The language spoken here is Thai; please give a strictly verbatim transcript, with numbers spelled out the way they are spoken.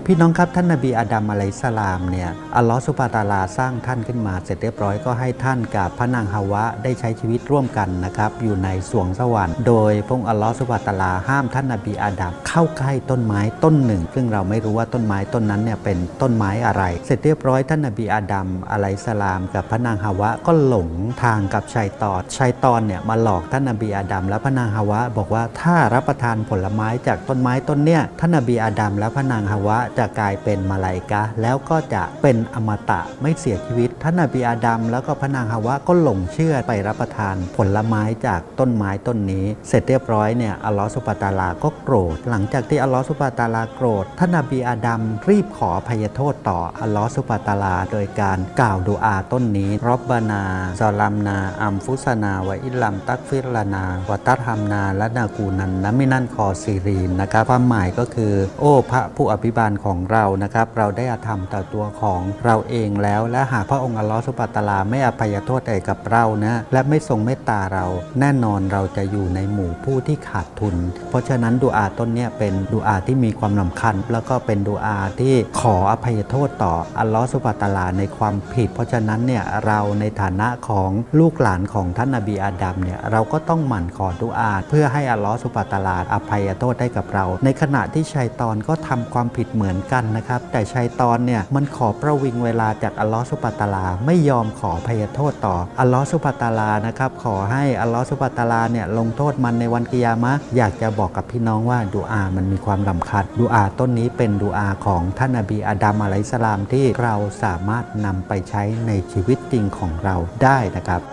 พี่น้องครับท่านนบีอาดัมอะลัยฮิสสลามเนี่ยอัลลอฮฺซุบฮานะฮูวะตะอาลาสร้างท่านขึ้นมาเสร็จเรียบร้อยก็ให้ท่านกับพระนางฮาวะได้ใช้ชีวิตร่วมกันนะครับอยู่ในสวงสวรรค์โดยพระองค์อัลลอฮฺซุบฮานะฮูวะตะอาลาห้ามท่านนบีอาดัมเข้าใกล้ต้นไม้ต้นหนึ่งซึ่งเราไม่รู้ว่าต้นไม้ต้นนั้นเนี่ยเป็นต้นไม้อะไรเสร็จเรียบร้อยท่านนบีอาดัมอะลัยฮิสสลามกับพระนางฮาวะก็หลงทางกับชัยฏอนชัยฏอนเนี่ยมาหลอกท่านนบีอาดัมและพระนางฮาวะบอกว่าถ้ารับประทานผลไม้จากต้นไม้ต้นเนี่ยท่านนบีอาดัมและพระนางฮาวะจะกลายเป็นมาลาอิกะฮ์แล้วก็จะเป็นอมตะไม่เสียชีวิตท่านนบีอาดัมแล้วก็พระนางฮาวะก็หลงเชื่อไปรับประทานผลไม้จากต้นไม้ต้นนี้เสร็จเรียบร้อยเนี่ยอัลลอฮฺซุบฮานะฮูวะตะอาลาก็โกรธหลังจากที่อัลลอฮฺซุบฮานะฮูวะตะอาลาโกรธท่านนบีอาดัมรีบขออภัยโทษต่ออัลลอฮฺซุบฮานะฮูวะตะอาลาโดยการกล่าวดุอาต้นนี้ร็อบบานาซอลัมนาอัมฟุสนาวะอิลลัมตักฟิรลานาวะตัรฮัมนาและนากูนันนะมินันคอซีรีนนะครับความหมายก็คือโอ้พระผู้อภิบาลของเรานะครับเราได้อาธรรมต่อตัวของเราเองแล้วและหากพระองค์อัลลอฮฺซุบฮานะฮูวะตะอาลาไม่อภัยโทษใดกับเรานะและไม่ทรงเมตตาเราแน่นอนเราจะอยู่ในหมู่ผู้ที่ขาดทุนเพราะฉะนั้นดุอาต้นนี้เป็นดุอาที่มีความสำคัญแล้วก็เป็นดุอาที่ขออภัยโทษต่ออัลลอฮฺซุบฮานะฮูวะตะอาลาในความผิดเพราะฉะนั้นเนี่ยเราในฐานะของลูกหลานของท่านนบีอาดัมเนี่ยเราก็ต้องหมั่นขอดุอาเพื่อให้อัลลอฮฺซุบฮานะฮูวะตะอาลาอภัยโทษได้กับเราในขณะที่ชัยฏอนก็ทำความผิดเหมือนกันนะครับแต่ชัยฏอนเนี่ยมันขอประวิงเวลาจากอัลลอฮฺซุบฮานะฮูวะตะอาลาไม่ยอมขออภัยโทษต่ออัลลอฮฺซุบฮานะฮูวะตะอาลานะครับขอให้อัลลอฮฺซุบฮานะฮูวะตะอาลาเนี่ยลงโทษมันในวันกิยามะห์อยากจะบอกกับพี่น้องว่าดุอามันมีความสำคัญดุอาต้นนี้เป็นดุอาของท่านนบีอาดัมอะลัยฮิสสลามที่เราสามารถนำไปใช้ในชีวิตจริงของเราได้นะครับ